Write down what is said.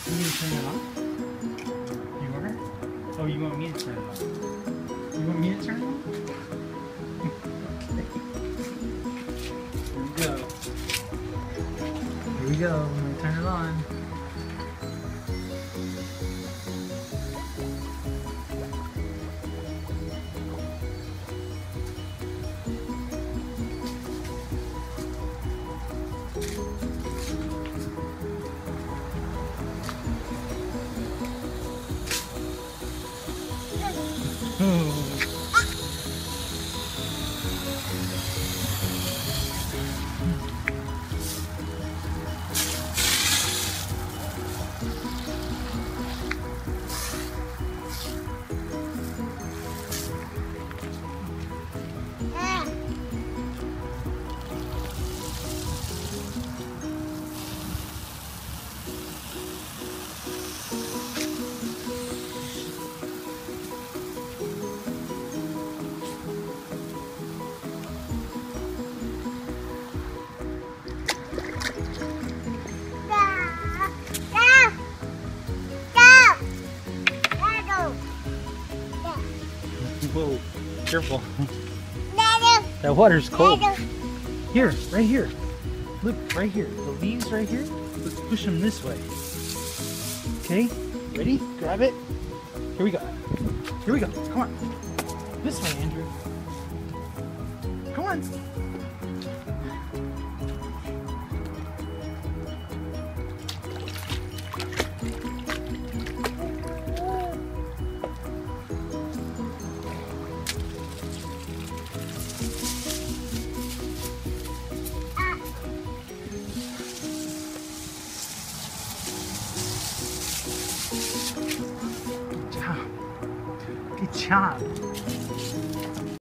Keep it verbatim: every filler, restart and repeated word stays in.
You need to turn it on? You are? Oh, you want me to turn it on? You want me to turn it on? Okay. Here we go. Here we go. I'm going to turn it on. Whoa, careful. That water's cold. Here, right here. Look, right here. The leaves right here. Let's push them this way. Okay, ready? Grab it. Here we go. Here we go. Come on. This way, Andrew. Come on. Good job. Good job.